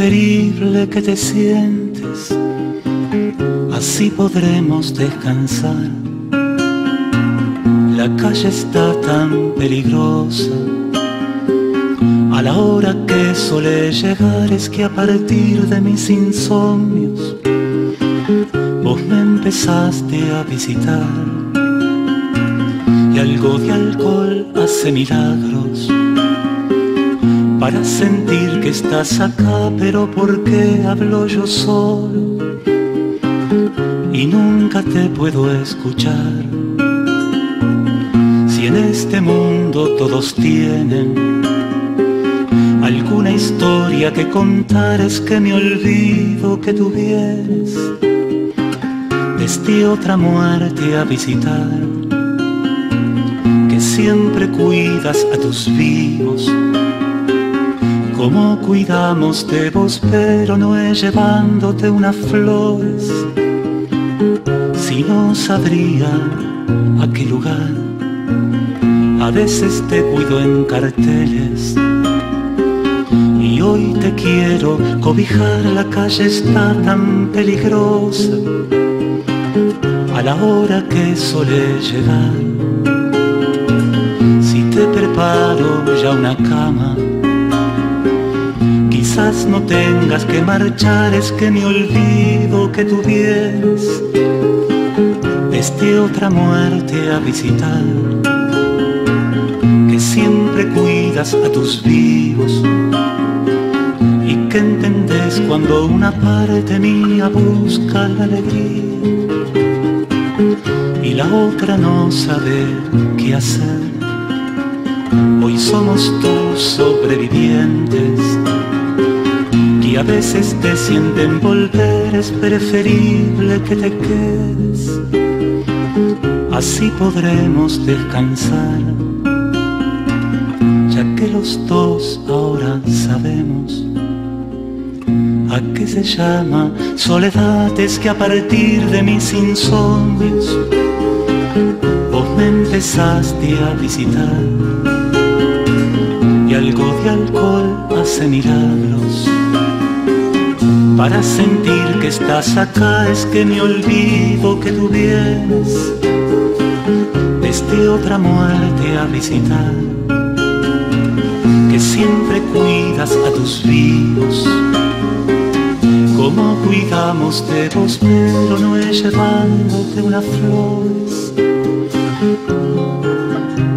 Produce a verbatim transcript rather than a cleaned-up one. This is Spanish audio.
preferible que te sientes, así podremos descansar. La calle está tan peligrosa, a la hora que suele llegar es que a partir de mis insomnios vos me empezaste a visitar. Y algo de alcohol hace milagros para sentir que estás acá, pero ¿por qué hablo yo solo y nunca te puedo escuchar? Si en este mundo todos tienen alguna historia que contar, es que me olvido que tú vienes desde otra muerte a visitar, que siempre cuidas a tus vivos como cuidamos de vos, pero no es llevándote unas flores, si no sabría a qué lugar. A veces te cuido en carteles y hoy te quiero cobijar. La calle está tan peligrosa a la hora que suele llegar. Si te preparo ya una cama, quizás no tengas que marchar, es que me olvido que tú vienes desde otra muerte a visitar, que siempre cuidas a tus vivos y que entendés cuando una parte mía busca la alegría y la otra no sabe qué hacer. Hoy somos tus sobrevivientes y a veces te sienten volver, es preferible que te quedes, así podremos descansar, ya que los dos ahora sabemos a qué se llama soledad. Es que a partir de mis insomnios vos me empezaste a visitar y algo de alcohol hace milagros para sentir que estás acá. Es que me olvido que tú vienes desde otra muerte a visitar, que siempre cuidas a tus vivos como cuidamos de vos, pero no es llevándote unas flores,